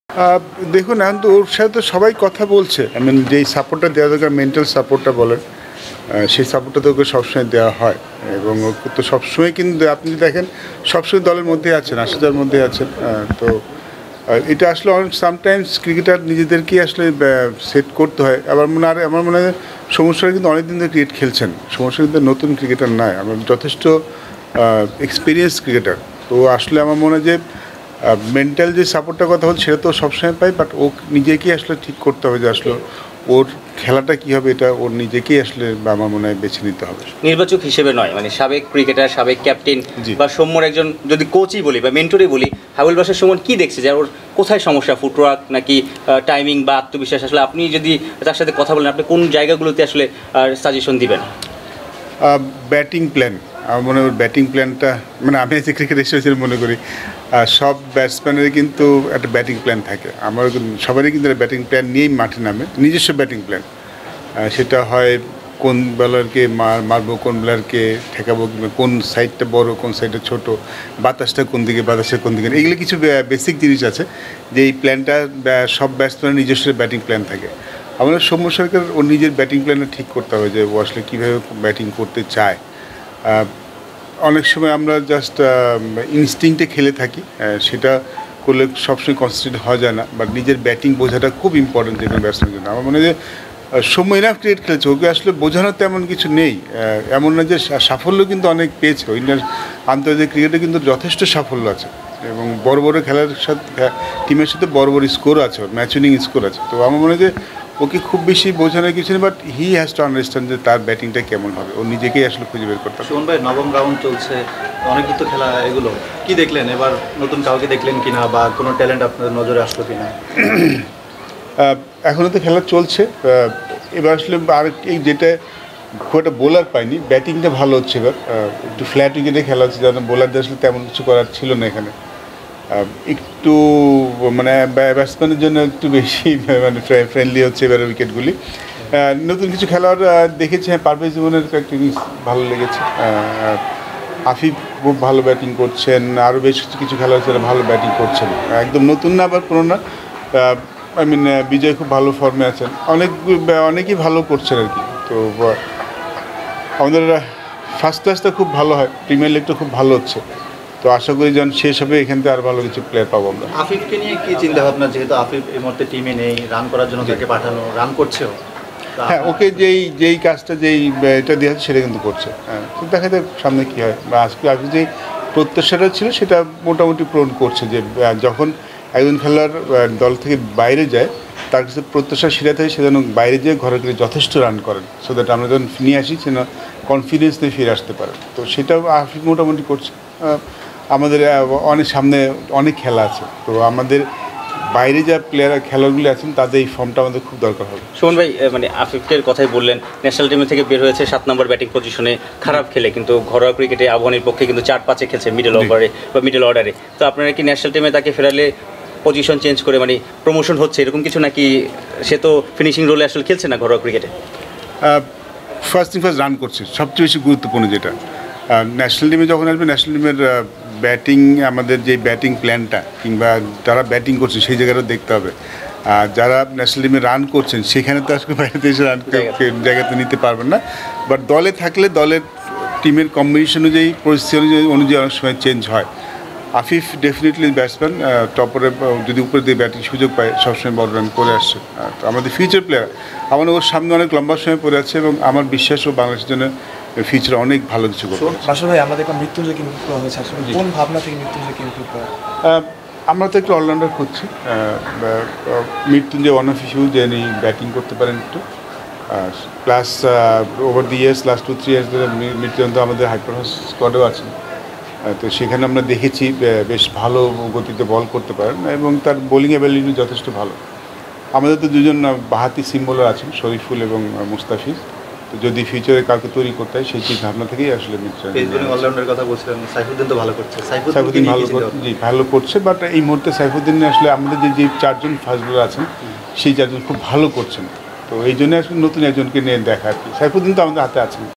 দেখুন এখন তো ওর সাথে তো সবাই কথা বলছে। আই মিন যেই সাপোর্টটা দেওয়া দরকার, মেন্টাল সাপোর্টটা বলেন, সেই সাপোর্টটা তো ওকে সবসময় দেওয়া হয় এবং ওকে তো সবসময় কিন্তু আপনি যদি দেখেন সবসময় দলের মধ্যে আছেন, আশাদার মধ্যে আছেন। তো এটা আসলে অনেক সামটাইমস ক্রিকেটার নিজেদেরকেই আসলে সেট করতে হয়। আমার মনে হয় সমস্যাটা কিন্তু অনেকদিন ধরে ক্রিকেট খেলছেন, সমস্যা কিন্তু নতুন ক্রিকেটার নয়, আমার যথেষ্ট এক্সপিরিয়েন্স ক্রিকেটার। তো আসলে আমার মনে হয় যে মেন্টাল যে সাপোর্টটার কথা বলছে সেটা তো সবসময় পাই, বাট ও নিজেকেই আসলে ঠিক করতে হবে যে আসলে ওর খেলাটা কী হবে, এটা ওর নিজেকেই আসলে আমার মনে হয় বেছে নিতে হবে। নির্বাচক হিসেবে নয়, মানে সাবেক ক্রিকেটার, সাবেক ক্যাপ্টেন বা সৌম্যর একজন যদি কোচই বলি বা মেন্টরই বলি, হাবিল বাসার সুমন কী দেখছে যে ওর কোথায় সমস্যা, ফুটওয়ার্ক নাকি টাইমিং বা আত্মবিশ্বাস? আসলে আপনি যদি তার সাথে কথা বলেন, আপনি কোন জায়গাগুলোতে আসলে সাজেশন দিবেন? ব্যাটিং প্ল্যান, আমার মনে হয় ব্যাটিং প্ল্যানটা, মানে আমি যে ক্রিকেট এসেছি মনে করি সব ব্যাটসম্যানের কিন্তু একটা ব্যাটিং প্ল্যান থাকে। আমার সবারই কিন্তু একটা ব্যাটিং প্ল্যান নিয়েই মাঠে নামে, নিজস্ব ব্যাটিং প্ল্যান। সেটা হয় কোন বলারকে মারবো, কোন বলারকে ঠেকাবো, কিংবা কোন সাইডটা বড়, কোন সাইডটা ছোট, বাতাসটা কোন দিকে, বাতাসটা কোন দিকে, এগুলো কিছু বেসিক জিনিস আছে যে এই প্ল্যানটা সব ব্যাটসম্যানের নিজস্ব ব্যাটিং প্ল্যান থাকে। আমাদের সৌম্য সরকার ওর নিজের ব্যাটিং প্ল্যানটা ঠিক করতে হবে যে ও আসলে কীভাবে ব্যাটিং করতে চায়। অনেক সময় আমরা জাস্ট ইনস্টিংক্টে খেলে থাকি, সেটা করলে সবসময় কনসেন্ট্রেট হওয়া যায় না, বাট নিজের ব্যাটিং বোঝাটা খুব ইম্পর্টেন্ট যে কোনো ব্যাটসম্যানের জন্য। আমার মনে হয় যে সৌম্য ইনাফ ক্রিকেট খেলেছে, ওকে আসলে বোঝানোর তেমন কিছু নেই। এমন না যে সাফল্য কিন্তু অনেক পেয়েছে, ইন্ডিয়ার আন্তর্জাতিক ক্রিকেটে কিন্তু যথেষ্ট সাফল্য আছে এবং বড় বড় খেলার সাথে টিমের সাথে বড় বড় স্কোর আছে, ওর ম্যাচ উইনিং স্কোর আছে। তো আমার মনে হয় যে ওকে খুব বেশি বোঝানোর কিছু নেই, but he has to understand যে তার ব্যাটিংটা কেমন হবে, ও নিজেকেই আসলে খুঁজে বের করতে হবে। সুমন ভাই, নবম রাউন্ড চলছে, অনেকই তো খেলা, এগুলো কি দেখলেন এবার? নতুন কাউকে দেখলেন কিনা বা কোনো ট্যালেন্ট আপনাদের নজরে আসলো কিনা? এখনও তো খেলা চলছে, এবার আসলে আর এই যেটা খুব একটা বোলার পাইনি, ব্যাটিংটা ভালো হচ্ছে এবার, একটু ফ্ল্যাট উইকেটে খেলা হচ্ছে, যেন বোলারদের আসলে তেমন কিছু করার ছিল না এখানে। একটু মানে ব্যাটসম্যানের জন্য একটু বেশি মানে ফ্রেন্ডলি হচ্ছে এবার উইকেটগুলি। নতুন কিছু খেলোয়াড় দেখেছি, হ্যাঁ, পারভেজ জীবনের একটা জিনিস ভালো লেগেছে। আফিফ খুব ভালো ব্যাটিং করছেন, আরও বেশ কিছু খেলোয়াড় যারা ভালো ব্যাটিং করছেন, একদম নতুন না আবার পুরোনো না। আই মিন বিজয় খুব ভালো ফর্মে আছেন, অনেকেই ভালো করছেন আর কি। তো আমাদের ফার্স্ট ক্লাসটা খুব ভালো হয়, প্রিমিয়ার লিগটা খুব ভালো হচ্ছে, তো আশা করি যেন শেষ হবে এখান থেকে আর ভালো কিছু প্লেয়ার পাবো আমরা। আফিফকে নিয়ে কী চিন্তা ভাবনা, যেহেতু আফিফ এই মুহূর্তে টিমে নেই, রান করার জন্য তাকে পাঠানো, রান করছেও? হ্যাঁ, ওকে যেই কাজটা এটা দেওয়া হচ্ছে সেটা কিন্তু করছে। হ্যাঁ, তো দেখা যাক সামনে কী হয়। বা আজকে যেই প্রত্যাশাটা ছিল সেটা মোটামুটি পূরণ করছে, যে যখন একজন খেলোয়াড় দল থেকে বাইরে যায় তার কাছে প্রত্যাশা সেটা থাকে সে যেন বাইরে যেয়ে ঘরে গিয়ে যথেষ্ট রান করেন, সো দ্যাট আমরা যখন নিয়ে আসি সে কনফিডেন্স নিয়ে ফিরে আসতে পারে। তো সেটাও আফিফ মোটামুটি করছে। আমাদের অনেক সামনে অনেক খেলা আছে, তো আমাদের বাইরে যা খেলোয়াড়গুলি আছেন তাদের এই ফর্মটা আমাদের খুব দরকার হবে। সুমন ভাই, মানে আফিফের কথাই বললেন, ন্যাশনাল টিম থেকে বের হয়েছে 7 নম্বর ব্যাটিং পজিশনে, খারাপ খেলে, কিন্তু ঘরোয়া ক্রিকেটে আফগানের পক্ষে কিন্তু 4-5-এ খেলছে মিডল ওভারে বা মিডল অর্ডারে। তো আপনারা কি ন্যাশনাল টিমে তাকে ফেরালে পজিশন চেঞ্জ করে মানে প্রমোশন হচ্ছে এরকম কিছু, নাকি সে তো ফিনিশিং রোলে আসলে খেলছে না ঘরোয়া ক্রিকেটে? ফার্স্ট রান করছে সবচেয়ে বেশি গুরুত্বপূর্ণ, যেটা ন্যাশনাল টিমে যখন আসবে, ন্যাশনাল টিমের ব্যাটিং, আমাদের যে ব্যাটিং প্ল্যানটা কিংবা যারা ব্যাটিং করছে সেই জায়গাটা দেখতে হবে। যারা ন্যাশনাল টিমে রান করছেন সেখানে তো আসলে বাইরে এসে রান জায়গাতে নিতে পারবেন না, বাট দলে থাকলে দলের টিমের কম্বিনেশন অনুযায়ী, পরিস্থিতি অনুযায়ী অনেক সময় চেঞ্জ হয়। আফিফ ডেফিনেটলি ব্যাটসম্যান, টপরে যদি উপরে দিয়ে ব্যাটিং সুযোগ পায় সবসময় বড় রান করে আসছে। তো আমাদের ফিউচার প্লেয়ার, আমার ওর সামনে অনেক লম্বা সময় পড়ে আছে এবং আমার বিশ্বাস ও বাংলাদেশের জন্য ফিউচারে অনেক ভালো কিছু করবে। আসলে ভাই, আমরা দেখলাম মৃত্যুঞ্জয়কে ইমপ্রুভ করা হয়েছে, আসলে কোন ভাবনা থেকে মৃত্যুঞ্জয়কে ইমপ্রুভ করা? আমরা তো একটু অলরাউন্ডার খুঁজছি। মৃত্যুঞ্জয় ওয়ান অফ ইস্যু যে ব্যাটিং করতে পারেন একটু, plus over the years, last 2-3 years ধরে মৃত্যুঞ্জয় তো আমাদের হাইপারফরম্যান্স স্কোয়াডেও আছেন। তো সেখানে আমরা দেখেছি বেশ ভালো গতিতে বল করতে পারেন এবং তার বোলিং অ্যাবিলিটি যথেষ্ট ভালো। আমাদের তো দুজন বাহাতি সিম বোলার আছেন, শরীফুল এবং মুস্তাফিজ। তো যদি ফিউচারে কাউকে তৈরি করতে হয় সেই ভাবনা থেকেই আসলে অলরাউন্ডারের কথা বলছিলেন, সাইফুদ্দিন তো ভালো করছে, সাইফুদ্দিন ভালো করছে, বাট এই মুহূর্তে সাইফুদ্দিন আসলে আমাদের যে 4জন ফাস্ট বোলার আছেন সেই 4জন খুব ভালো করছেন। তো এই জন্য আসলে নতুন একজনকে নিয়ে দেখা আর কি। সাইফুদ্দিন তো আমাদের হাতে আছেন।